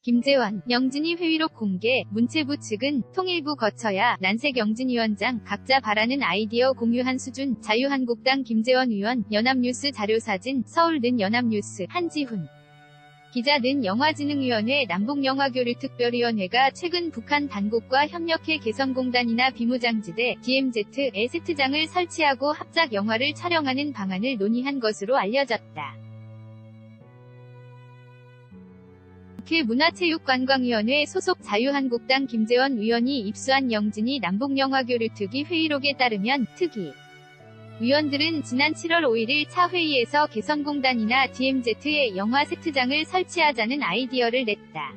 김재원, 영진이 회의록 공개. 문체부 측은 통일부 거쳐야 난색 영진 위원장 각자 바라는 아이디어 공유한 수준. 자유한국당 김재원 의원, 연합뉴스 자료사진. 서울는 연합뉴스. 한지훈 기자는 영화진흥위원회 남북영화교류특별위원회가 최근 북한 당국과 협력해 개성공단이나 비무장지대 DMZ에 세트장을 설치하고 합작 영화를 촬영하는 방안을 논의한 것으로 알려졌다. 국회 문화체육관광위원회 소속 자유한국당 김재원 의원이 입수한 영진이 남북영화교류특위 회의록에 따르면 특위 위원들은 지난 7월 5일 차 회의에서 개성공단이나 DMZ에 영화 세트장을 설치하자는 아이디어를 냈다.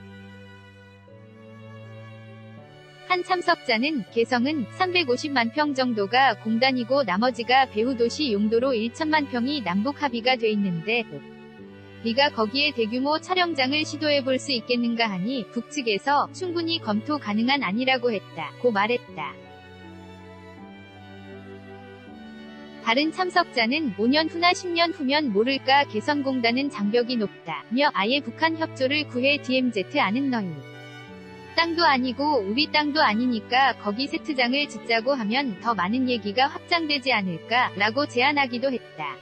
한 참석자는 개성은 350만 평 정도가 공단이고 나머지가 배후도시 용도로 1천만 평이 남북 합의가 돼 있는데 네가 거기에 대규모 촬영장을 시도해볼 수 있겠는가 하니 북측에서 충분히 검토 가능한 안이라고 했다. 고 말했다. 다른 참석자는 5년 후나 10년 후면 모를까 개성공단은 장벽이 높다며 아예 북한 협조를 구해 DMZ 아는 너희 땅도 아니고 우리 땅도 아니니까 거기 세트장을 짓자고 하면 더 많은 얘기가 확장되지 않을까 라고 제안하기도 했다.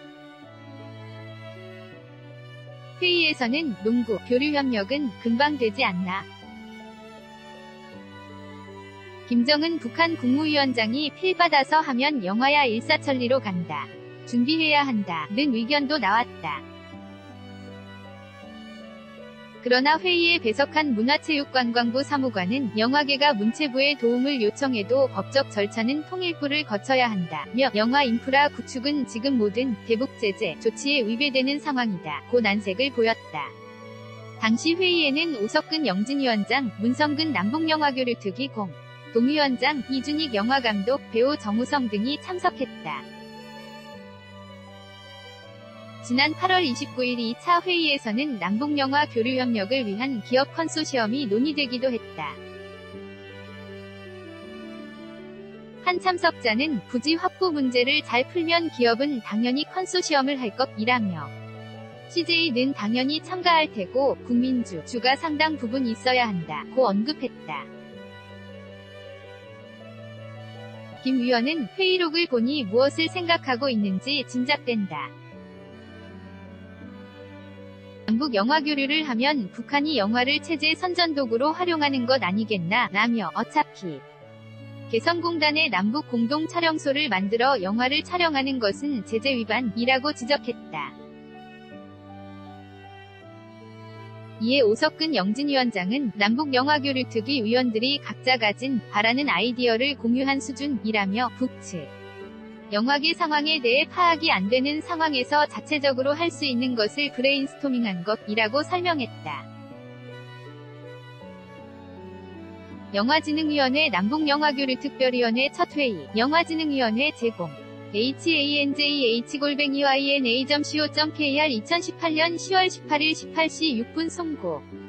회의에서는 농구, 교류협력은 금방 되지 않나. 김정은 북한 국무위원장이 필받아서 하면 영화야 일사천리로 간다. 준비해야 한다. 는 의견도 나왔다. 그러나 회의에 배석한 문화체육관광부 사무관은 영화계가 문체부의 도움을 요청해도 법적 절차는 통일부를 거쳐야 한다며 영화 인프라 구축은 지금 모든 대북제재 조치에 위배되는 상황이다. 고 난색을 보였다. 당시 회의에는 오석근 영진위원장, 문성근 남북영화교류특위 동위원장, 이준익 영화감독, 배우 정우성 등이 참석했다. 지난 8월 29일 2차 회의에서는 남북영화 교류협력을 위한 기업 컨소시엄이 논의되기도 했다. 한 참석자는 부지 확보 문제를 잘 풀면 기업은 당연히 컨소시엄을 할 것이라며 CJ는 당연히 참가할 테고 국민주가 상당 부분 있어야 한다. 고 언급했다. 김 위원은 회의록을 보니 무엇을 생각하고 있는지 짐작된다. 남북 영화 교류를 하면 북한이 영화를 체제 선전도구로 활용하는 것 아니겠나 라며 어차피 개성공단의 남북 공동 촬영소를 만들어 영화를 촬영하는 것은 제재 위반이라고 지적했다. 이에 오석근 영진위원장은 남북영화교류특위 위원들이 각자 가진 바라는 아이디어를 공유한 수준이라며 북측 영화계 상황에 대해 파악이 안 되는 상황에서 자체적으로 할 수 있는 것을 브레인스토밍한 것이라고 설명했다. 영화진흥위원회 남북영화교류특별위원회 첫 회의 영화진흥위원회 제공 hanjh@yna.co.kr 2018년 10월 18일 18시 6분 송고